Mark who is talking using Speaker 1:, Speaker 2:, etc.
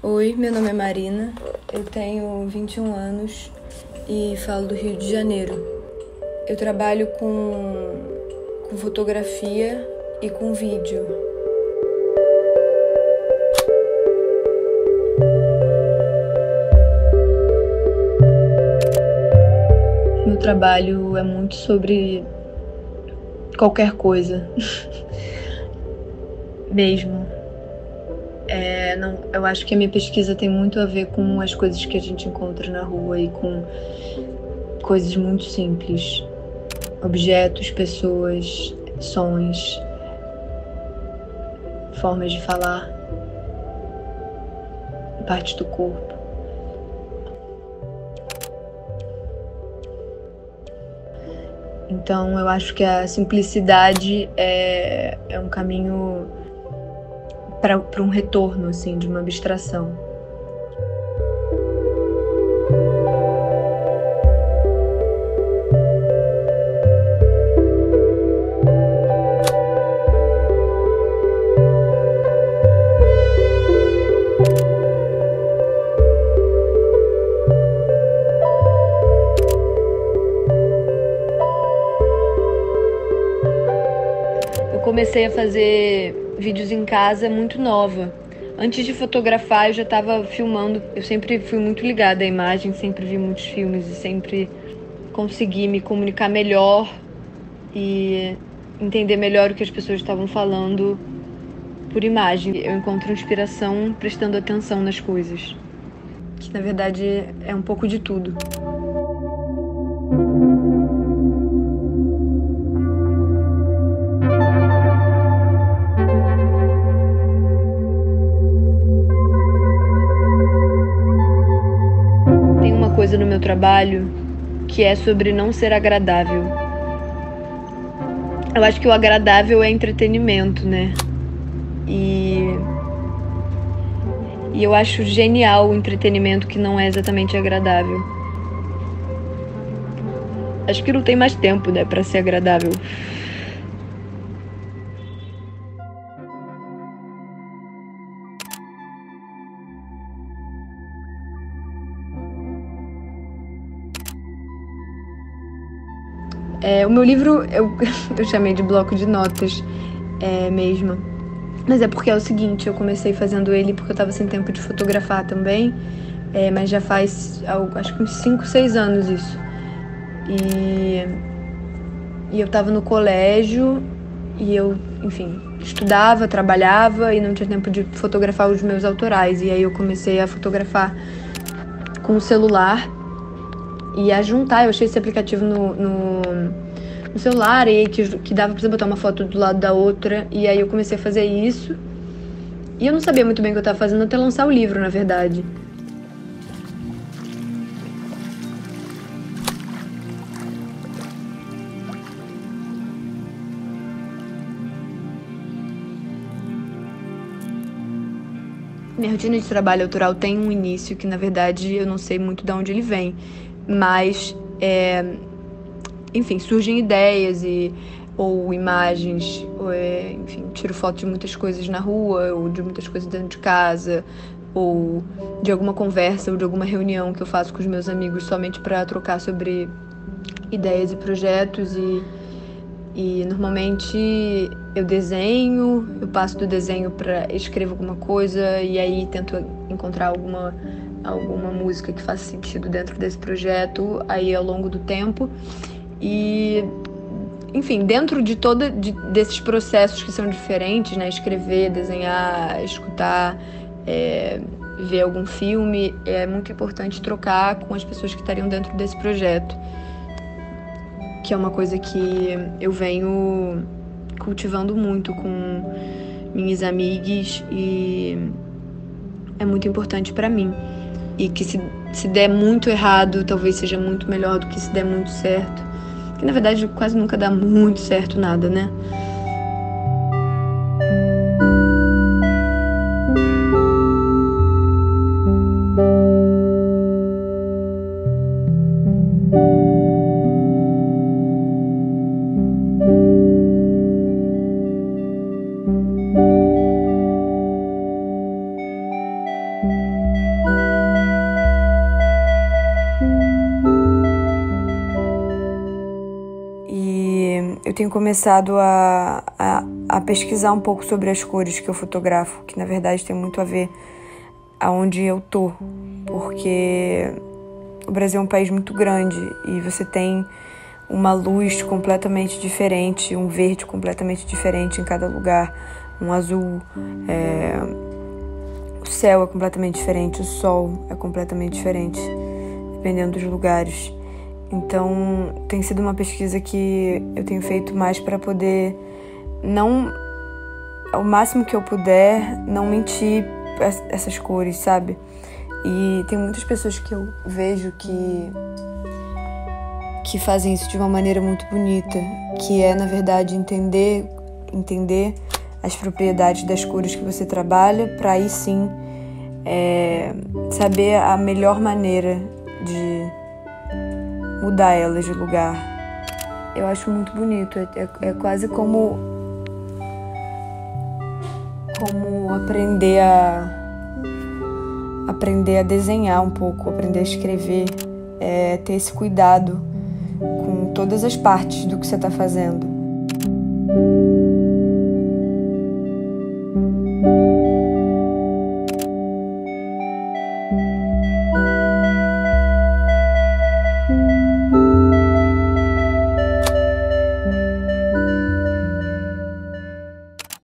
Speaker 1: Oi, meu nome é Marina, eu tenho 21 anos e falo do Rio de Janeiro. Eu trabalho com fotografia e com vídeo. Meu trabalho é muito sobre qualquer coisa, mesmo. Eu acho que a minha pesquisa tem muito a ver com as coisas que a gente encontra na rua e com coisas muito simples. Objetos, pessoas, sons, formas de falar, partes do corpo. Então eu acho que a simplicidade é um caminho para um retorno, assim, de uma abstração. Eu comecei a fazer vídeos em casa muito nova. Antes de fotografar, eu já estava filmando. Eu sempre fui muito ligada à imagem, sempre vi muitos filmes e sempre consegui me comunicar melhor e entender melhor o que as pessoas estavam falando por imagem. Eu encontro inspiração prestando atenção nas coisas, que na verdade é um pouco de tudo. Tem uma coisa no meu trabalho que é sobre não ser agradável. Eu acho que o agradável é entretenimento, né? E eu acho genial o entretenimento que não é exatamente agradável. Acho que não tem mais tempo, né, pra ser agradável. O meu livro eu chamei de bloco de notas mesmo. Mas é porque é o seguinte, eu comecei fazendo ele porque eu tava sem tempo de fotografar também. Mas já faz, acho que uns 5, 6 anos isso. E eu tava no colégio e eu, enfim, estudava, trabalhava e não tinha tempo de fotografar os meus autorais. E aí eu comecei a fotografar com o celular e a juntar. Eu achei esse aplicativo no celular e aí que dava pra você botar uma foto do lado da outra. E aí eu comecei a fazer isso. E eu não sabia muito bem o que eu tava fazendo até lançar o livro, na verdade. Minha rotina de trabalho autoral tem um início que, na verdade, eu não sei muito de onde ele vem. Mas, enfim, surgem ideias ou imagens, enfim, tiro foto de muitas coisas na rua, ou de muitas coisas dentro de casa, ou de alguma conversa, ou de alguma reunião que eu faço com os meus amigos somente para trocar sobre ideias e projetos. E normalmente eu desenho, eu passo do desenho para escrevo alguma coisa e aí tento encontrar alguma música que faça sentido dentro desse projeto aí ao longo do tempo. E, enfim, dentro desses processos que são diferentes, né? Escrever, desenhar, escutar, ver algum filme, é muito importante trocar com as pessoas que estariam dentro desse projeto, que é uma coisa que eu venho cultivando muito com minhas amigas e é muito importante pra mim. E que se der muito errado, talvez seja muito melhor do que se der muito certo. Que na verdade quase nunca dá muito certo nada, né? tenho começado a pesquisar um pouco sobre as cores que eu fotografo, que na verdade tem muito a ver aonde eu tô, porque o Brasil é um país muito grande e você tem uma luz completamente diferente, um verde completamente diferente em cada lugar, um azul, o céu é completamente diferente, o sol é completamente diferente, dependendo dos lugares. Então, tem sido uma pesquisa que eu tenho feito mais para poder, não, ao máximo que eu puder, não mentir essas cores, sabe? E tem muitas pessoas que eu vejo que fazem isso de uma maneira muito bonita, que é, na verdade, entender as propriedades das cores que você trabalha, para aí sim saber a melhor maneira de mudar elas de lugar. Eu acho muito bonito, é quase como aprender a desenhar um pouco, aprender a escrever, ter esse cuidado com todas as partes do que você está fazendo.